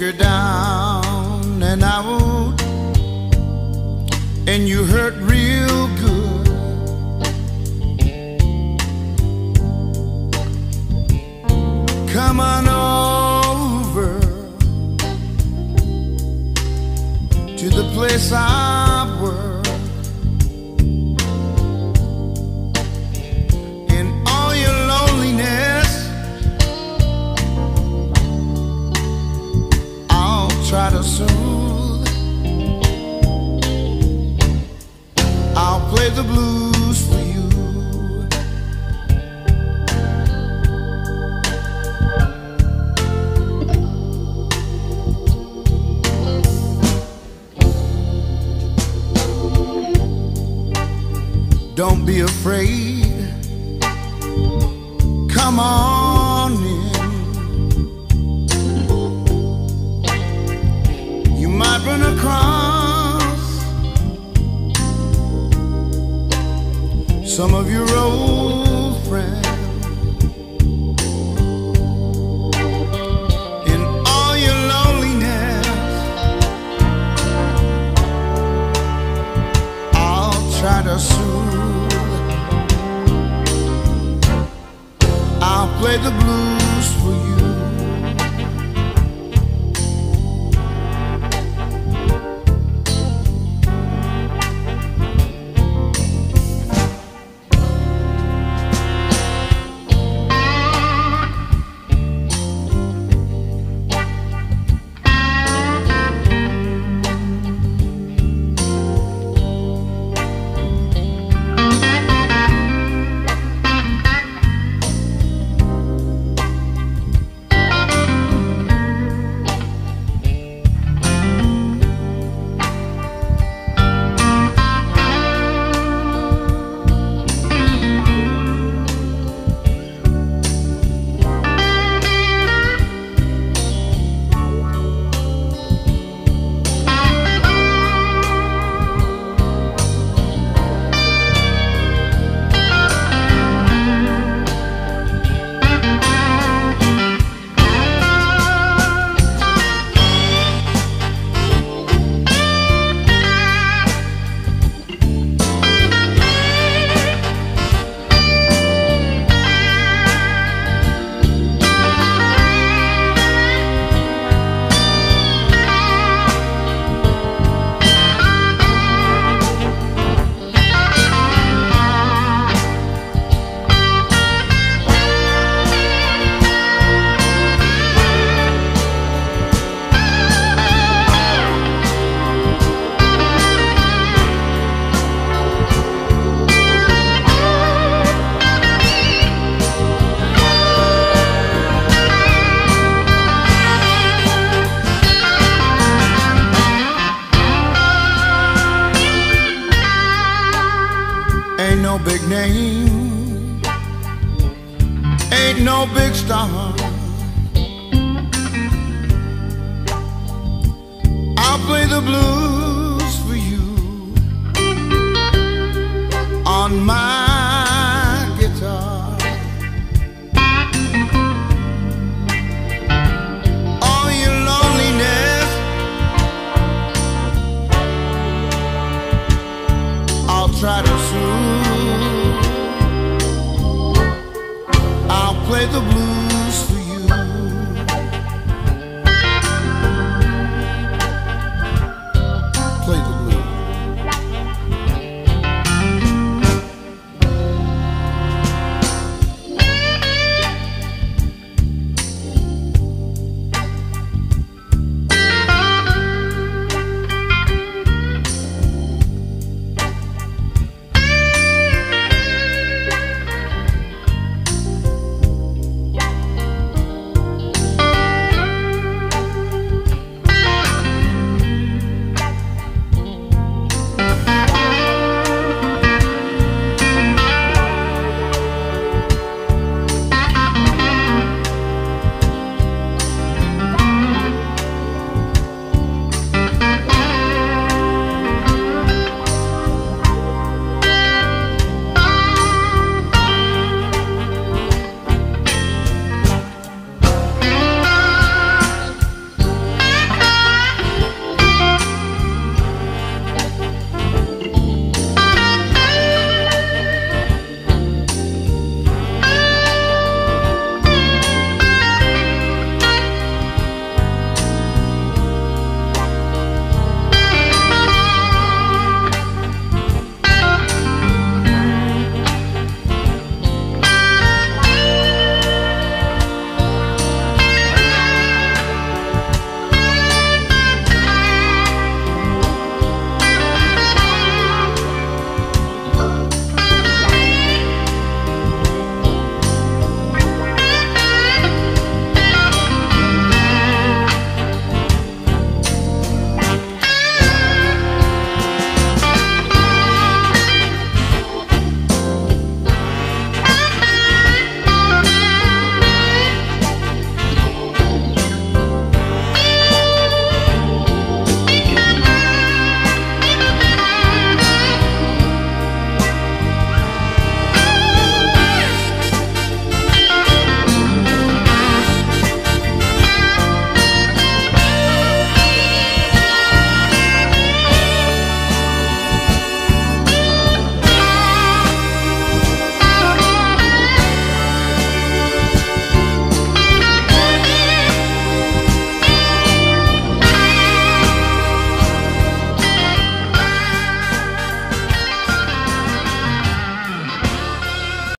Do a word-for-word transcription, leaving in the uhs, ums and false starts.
her down and out, and you hurt real good. Come on over to the place I work. In all your loneliness, I'll try to soothe. I'll play the blues for you. Don't be afraid, come on in. You might run across some of your old friends. In all your loneliness, I'll try to soothe. I'll play the blues for you. Ain't no big name, ain't no big star,